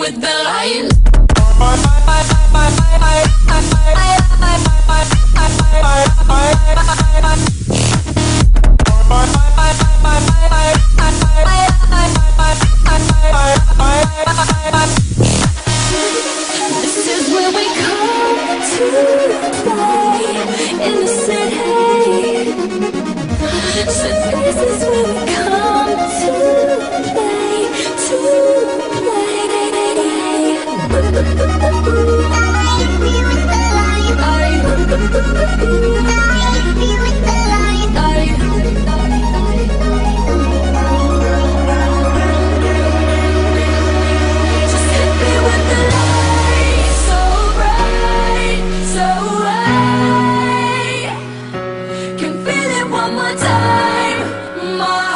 with the light. This is where we come to play in the city. So this is where we come to play, Just hit me with the light, so bright, so I can feel it one more time.